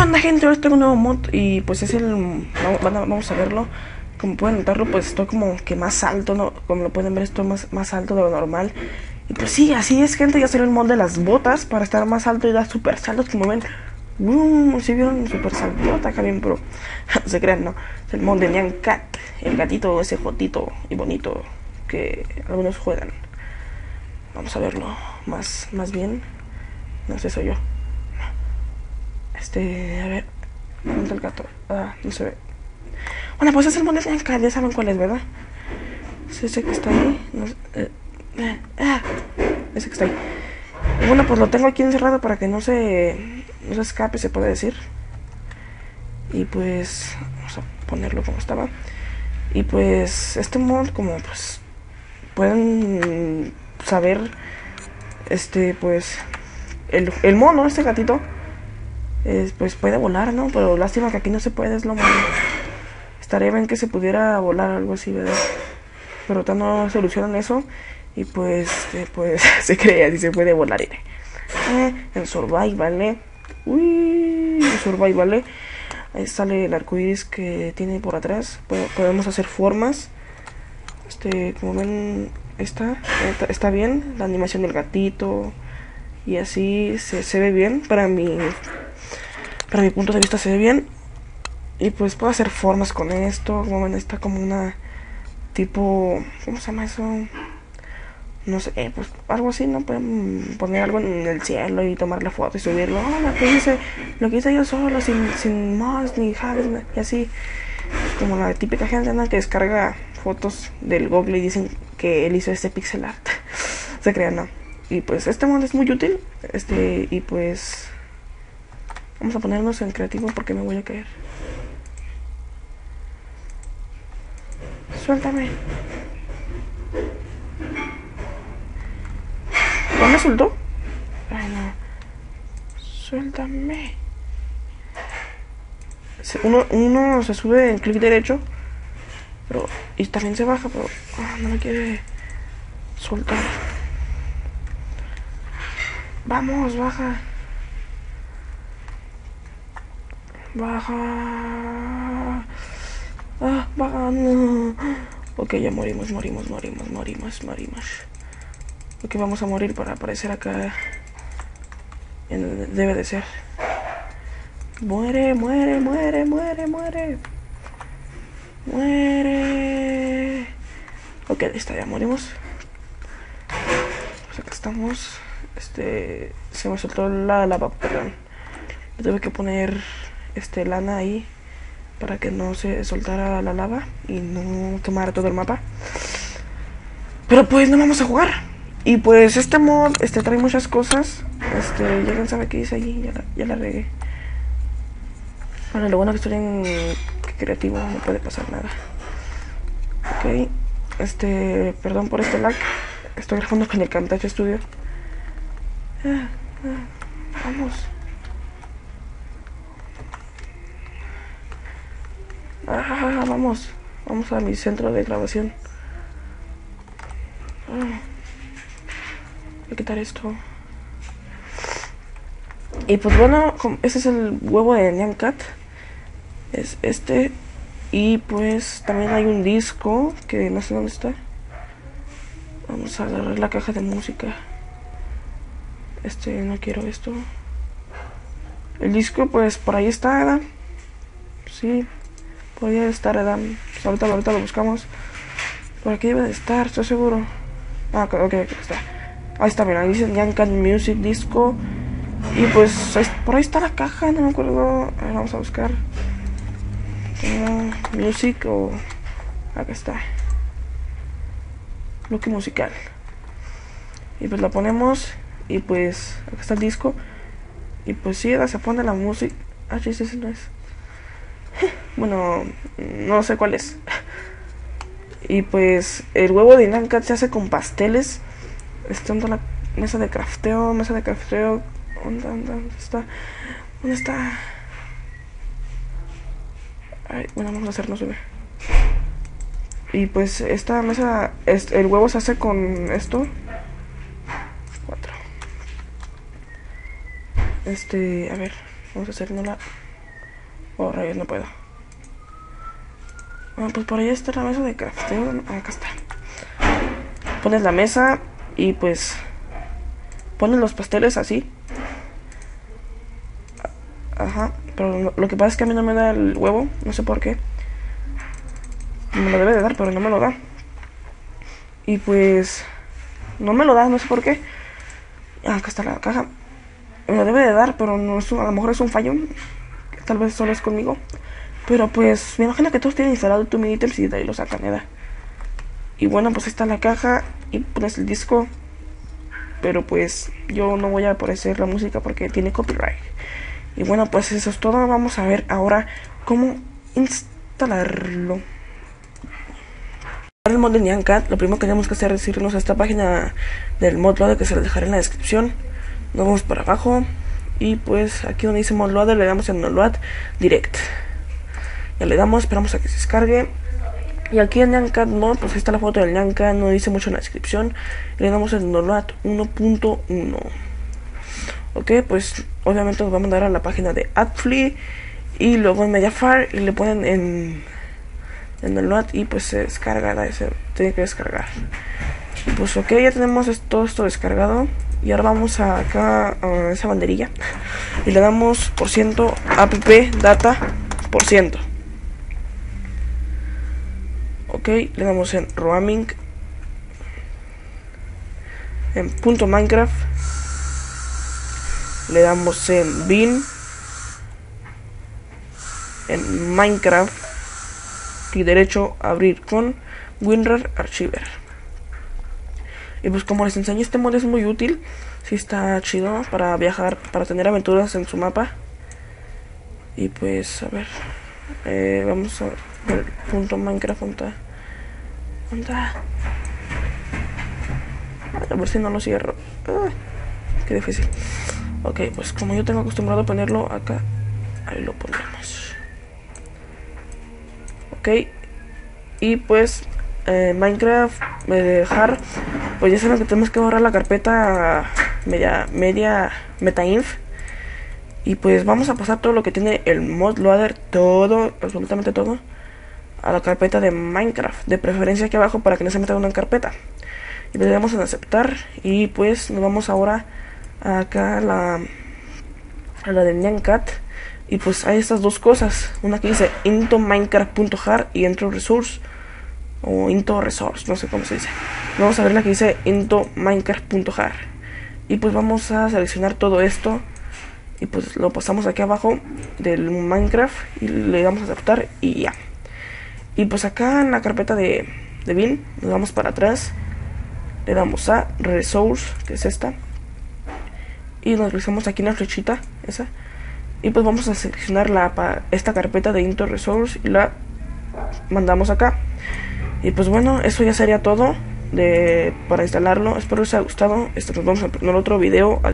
onda, gente? Ahora tengo un nuevo mod y pues es el... Vamos a verlo. Como pueden notarlo, pues estoy como que más alto, ¿no? Como lo pueden ver, estoy más alto de lo normal. Y pues sí, así es, gente. Ya salió el mod de las botas para estar más alto y dar super saltos, como ven. ¿Sí vieron? Super salto, ataca bien, pero no se crean, ¿no? Es el mod de Nyan Cat, el gatito ese jotito y bonito que algunos juegan. Vamos a verlo más bien. No sé, soy yo. A ver, ¿dónde está el gato? Ah, no se ve. Bueno, pues es el mod de Nyan Cat, ya saben cuál es, ¿verdad? Es ese que está ahí. No, ese que está ahí. Y bueno, pues lo tengo aquí encerrado para que no se escape, se puede decir. Y pues vamos a ponerlo como estaba. Y pues este mod, como pues pueden saber, pues el mono, este gatito, pues puede volar, ¿no? Pero lástima que aquí no se puede, es lo malo. Estaría bien que se pudiera volar, algo así, ¿verdad? Pero ahorita no solucionan eso. Y pues se cree, así se puede volar. En Survival, uy, en Survival, ahí sale el arcoiris que tiene por atrás. Podemos hacer formas. Como ven, está bien. La animación del gatito. Y así se ve bien. Para mi punto de vista se ve bien. Y pues puedo hacer formas con esto. Como ven, está como una tipo... ¿Cómo se llama eso? No sé, pues algo así, ¿no? Pueden poner algo en el cielo y tomar la foto y subirlo. Oh, lo que hice yo solo, sin mods ni hacks, y así. Como la típica gente, ¿no? Que descarga fotos del Google y dicen que él hizo este pixel art. Se crean, ¿no? Y pues este mod es muy útil. Y pues vamos a ponernos en creativo porque me voy a caer. Suéltame. ¿No me soltó? Ay, no. Suéltame. Uno se sube en clic derecho, pero y también se baja, pero no me quiere soltar. Vamos, baja. Baja. Baja, no. Ok, ya morimos. Ok, vamos a morir para aparecer acá. Debe de ser. Muere. Ok, listo, ya morimos. Pues acá estamos. Se me soltó la lava, perdón. Le tuve que poner lana ahí para que no se soltara la lava y no quemara todo el mapa. Pero pues no vamos a jugar. Y pues este mod trae muchas cosas. Ya quién sabe qué dice allí, ya la regué. Bueno, lo bueno que estoy en creativo, no puede pasar nada. Ok, perdón por este lag. Estoy grabando con el Camtasia Studio. Vamos. Vamos a mi centro de grabación. Voy a quitar esto. Y pues bueno, ese es el huevo de Nyan Cat. Es y pues también hay un disco que no sé dónde está. Vamos a agarrar la caja de música. No quiero esto. El disco pues por ahí está, ¿verdad? Sí, podría estar, ¿verdad? Pues ahorita lo buscamos. Por aquí debe de estar, estoy seguro. Ok, está. Ahí está, mira, dice Nyan Cat Music Disco. Y pues por ahí está la caja, no me acuerdo. A ver, vamos a buscar. Music o... Acá está. Bloque musical. Y pues la ponemos. Y pues acá está el disco. Y pues sí, se pone la música. Sí, ese no es. Bueno, no sé cuál es. Y pues el huevo de Nyan Cat se hace con pasteles. Onda la mesa de crafteo. ¿Dónde está? Ay, bueno, vamos a hacerlo subir. Y pues esta mesa, el huevo se hace con esto. 4. A ver, vamos a hacernos Oh, rayos, no puedo. Bueno, pues por ahí está la mesa de crafteo. Acá está. Pones la mesa y pues pones los pasteles así. Ajá, pero lo que pasa es que a mí no me da el huevo, no sé por qué. Me lo debe de dar, pero no me lo da. Y pues no me lo da, no sé por qué. Acá está la caja. Me lo debe de dar, pero no es a lo mejor es un fallo. Tal vez solo es conmigo. Pero pues me imagino que todos tienen instalado tu mini items y de ahí lo sacan, ¿verdad? Y bueno, pues ahí está la caja y pones el disco. Pero pues yo no voy a aparecer la música porque tiene copyright. Y bueno, pues eso es todo. Vamos a ver ahora cómo instalarlo. Para el mod de Nyan Cat, lo primero que tenemos que hacer es irnos a esta página del mod loader que se lo dejaré en la descripción. Nos vamos para abajo y pues aquí donde dice mod loader le damos en download direct. Ya le damos, esperamos a que se descargue. Y aquí en Nyan Cat mod, pues ahí está la foto del Nyan Cat, no dice mucho en la descripción. Le damos en download 1.1. Ok, pues obviamente nos va a mandar a la página de AdFly y luego en Mediafire y le ponen en download y pues se descarga, se tiene que descargar. Y pues ok, ya tenemos todo esto descargado y ahora vamos a acá a esa banderilla y le damos % app data %. Ok, le damos en roaming, en .minecraft, le damos en bin, en Minecraft, clic derecho, abrir con WinRAR Archiver. Y pues como les enseñé, este mod es muy útil, sí está chido para viajar, para tener aventuras en su mapa. Y pues a ver, vamos a ver .minecraft, a ver si no lo cierro. Qué difícil. Ok, pues como yo tengo acostumbrado a ponerlo acá, ahí lo ponemos. Ok, y pues Minecraft dejar, pues ya saben que tenemos que borrar la carpeta media metainf. Y pues vamos a pasar todo lo que tiene el mod loader, todo, absolutamente todo, a la carpeta de Minecraft, de preferencia aquí abajo para que no se meta una carpeta. Y le damos en aceptar y pues nos vamos ahora acá a la de Nyan Cat. Y pues hay estas dos cosas, una que dice into minecraft.jar y into resource o into resource, no sé cómo se dice. Vamos a ver la que dice into minecraft.jar y pues vamos a seleccionar todo esto y pues lo pasamos aquí abajo del Minecraft y le damos a aceptar y ya. Y pues acá en la carpeta de bin nos vamos para atrás, le damos a resource, que es esta, y nos regresamos aquí en la flechita esa y pues vamos a seleccionar esta carpeta de into resource y la mandamos acá. Y pues bueno, eso ya sería todo para instalarlo. Espero les haya gustado. Nos vemos en el otro video.